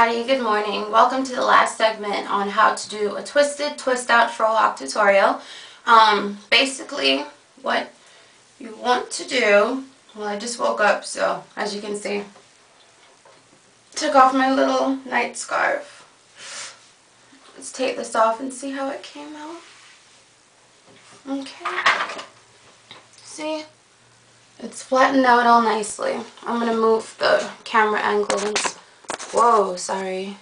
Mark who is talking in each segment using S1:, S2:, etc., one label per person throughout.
S1: everybody, good morning. Welcome to the last segment on how to do a twisted twist out FroHawk tutorial. Basically what you want to do, well, I just woke up, so as you can see, took off my little night scarf. Let's take this off and see how it came out. Okay. See? It's flattened out all nicely. I'm going to move the camera angle and whoa, sorry.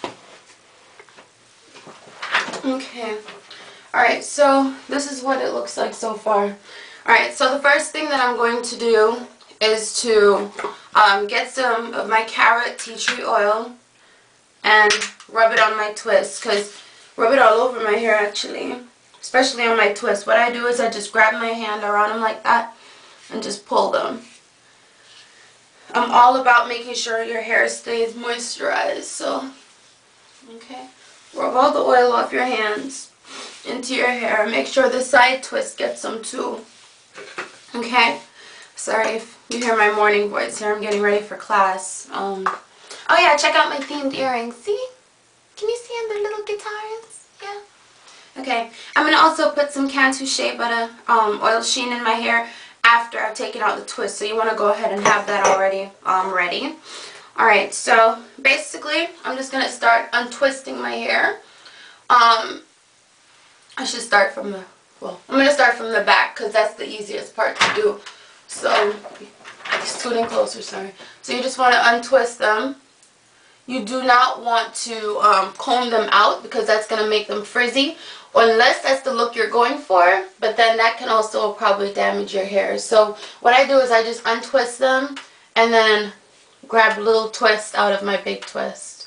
S1: Okay. Alright, so this is what it looks like so far. Alright, so the first thing that I'm going to do is to get some of my carrot tea tree oil and rub it on my twist. Rub it all over my hair actually, especially on my twist. What I do is I just grab my hand around them like that and just pull them. I'm all about making sure your hair stays moisturized, so, okay. Rub all the oil off your hands into your hair. Make sure the side twist gets some too, okay. Sorry if you hear my morning voice here, I'm getting ready for class. Oh yeah, check out my themed earrings, see? Can you see them, the little guitars? Yeah. Okay, I'm going to also put some Cantu Shea Butter oil sheen in my hair after I've taken out the twist, so you want to go ahead and have that already ready. Alright, so basically I'm just going to start untwisting my hair. I should start from the, well, I'm going to start from the back because that's the easiest part to do. So, scoot in closer, sorry. So you just want to untwist them. You do not want to comb them out because that's going to make them frizzy, unless that's the look you're going for, but then that can also probably damage your hair. So what I do is I just untwist them and then grab a little twist out of my big twist.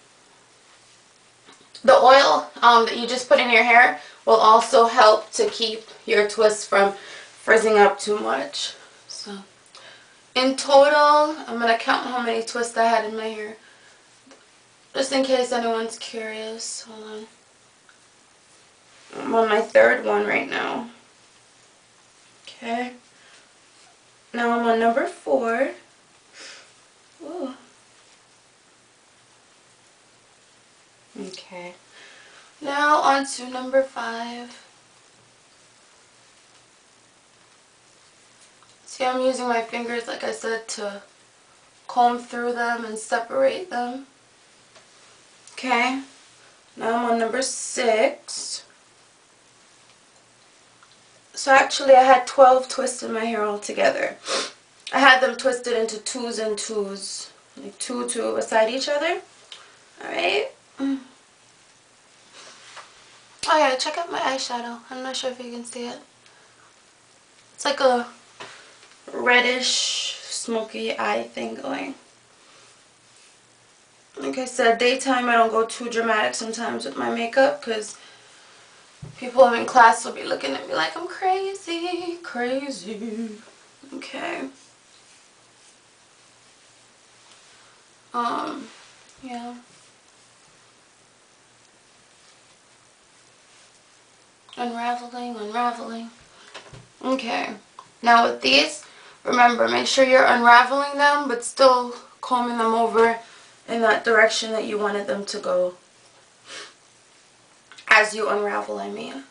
S1: The oil that you just put in your hair will also help to keep your twist from frizzing up too much. So in total, I'm going to count how many twists I had in my hair, just in case anyone's curious. Hold on. I'm on my third one right now. Okay. Now I'm on number 4. Ooh. Okay. Now on to number 5. See, I'm using my fingers, like I said, to comb through them and separate them. Okay. Now I'm on number 6. So actually I had 12 twists in my hair altogether. I had them twisted into 2s and 2s. Like 2 beside each other. Alright. Oh yeah, check out my eyeshadow. I'm not sure if you can see it. It's like a reddish, smoky eye thing going. Like I said, daytime I don't go too dramatic sometimes with my makeup because people in class will be looking at me like I'm crazy. Okay. Yeah. Unraveling. Okay. Now with these, remember, make sure you're unraveling them, but still combing them over in that direction that you wanted them to go. As you unravel, I mean.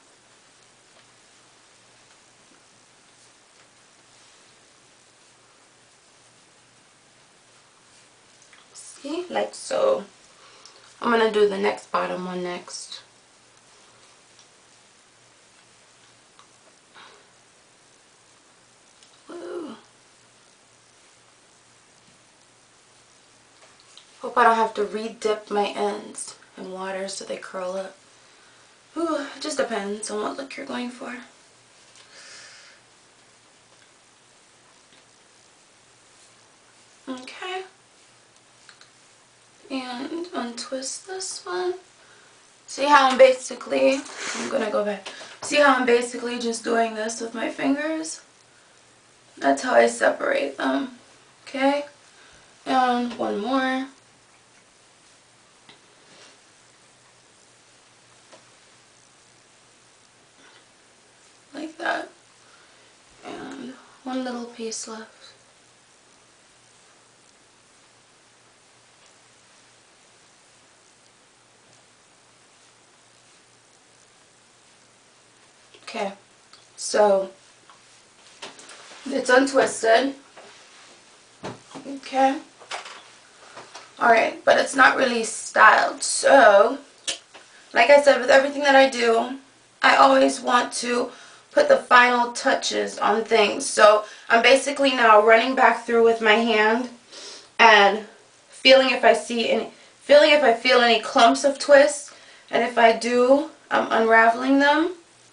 S1: See? Like so. I'm going to do the next bottom one next. Woo. Hope I don't have to re-dip my ends in water so they curl up. Ooh, it just depends on what look you're going for. Okay. And untwist this one. See how I'm basically, I'm gonna go back. See how I'm basically just doing this with my fingers? That's how I separate them. Okay? And one more. Like that. And one little piece left. Okay, so it's untwisted. Okay. Alright, but it's not really styled. So, like I said, with everything that I do, I always want to put the final touches on things. So, I'm basically now running back through with my hand and feeling if I feel any clumps of twist, and if I do, I'm unraveling them.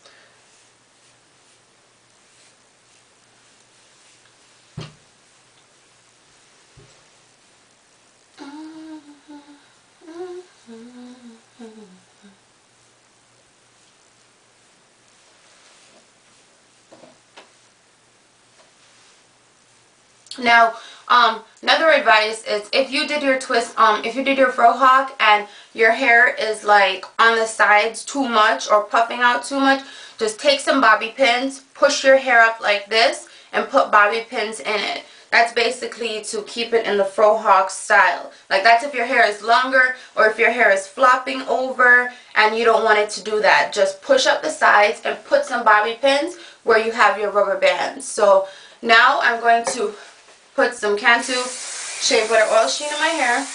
S1: Now, another advice is if you did your twist, if you did your FroHawk and your hair is like on the sides too much or puffing out too much, just take some bobby pins, push your hair up like this, and put bobby pins in it. That's basically to keep it in the FroHawk style. Like that's if your hair is longer or if your hair is flopping over and you don't want it to do that. Just push up the sides and put some bobby pins where you have your rubber bands. So now I'm going to put some Cantu shea butter oil sheen in my hair.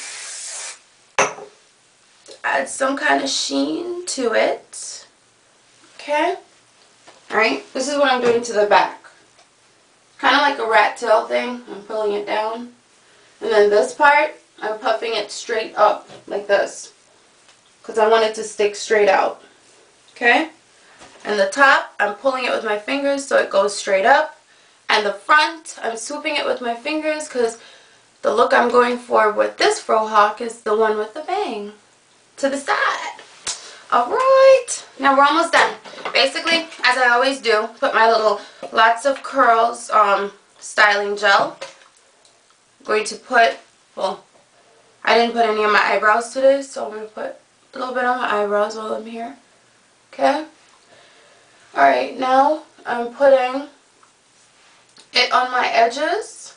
S1: Add some kind of sheen to it. Okay. Alright, this is what I'm doing to the back. Kind of like a rat tail thing. I'm pulling it down. And then this part, I'm puffing it straight up like this. Because I want it to stick straight out. Okay. And the top, I'm pulling it with my fingers so it goes straight up. And the front, I'm swooping it with my fingers because the look I'm going for with this FroHawk is the one with the bang to the side. Alright, now we're almost done. Basically, as I always do, put my little lots of curls styling gel. I'm going to put, well, I didn't put any on my eyebrows today, so I'm going to put a little bit on my eyebrows while I'm here. Okay? Alright, now I'm putting it on my edges.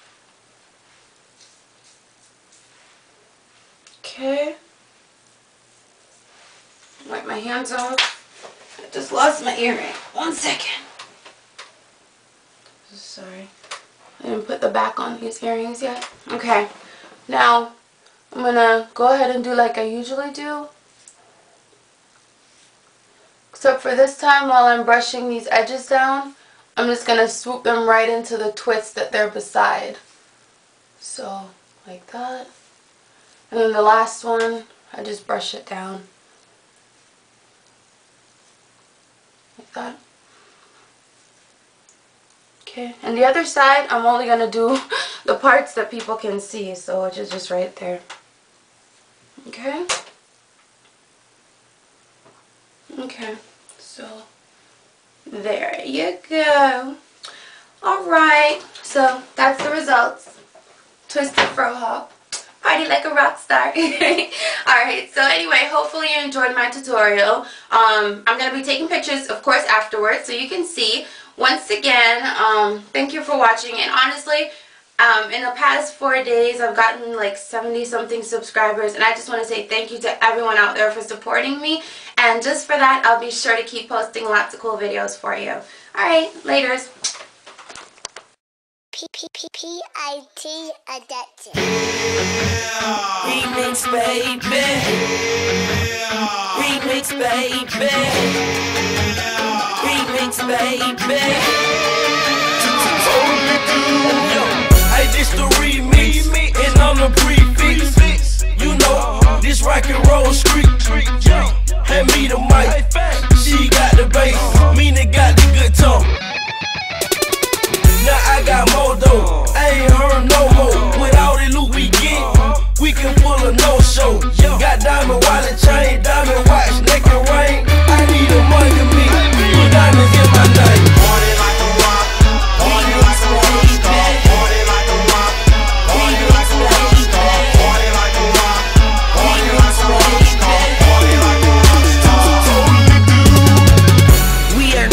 S1: Okay. Wipe my hands off. I just lost my earring. 1 second. Sorry. I didn't put the back on these earrings yet. Okay. Now, I'm going to go ahead and do like I usually do. Except for this time, while I'm brushing these edges down, I'm just going to swoop them right into the twist that they're beside. So, like that. And then the last one, I just brush it down. Like that. Okay, and the other side, I'm only going to do the parts that people can see, so which is just right there. Okay? Okay, so there you go. Alright, so that's the results. Twisted FroHawk. Party like a rock star. Alright, so anyway, hopefully you enjoyed my tutorial. I'm going to be taking pictures, of course, afterwards, so you can see. Once again, thank you for watching. And honestly, in the past 4 days, I've gotten like 70-something subscribers. And I just want to say thank you to everyone out there for supporting me. And just for that, I'll be sure to keep posting lots of cool videos for you. Alright, laters.
S2: P-I-T adapted.
S3: Remix, baby. Remix, baby. Remix, baby. Hey, this the remix, and I'm the prefix. You know, this rock and roll street. Hand me the mic.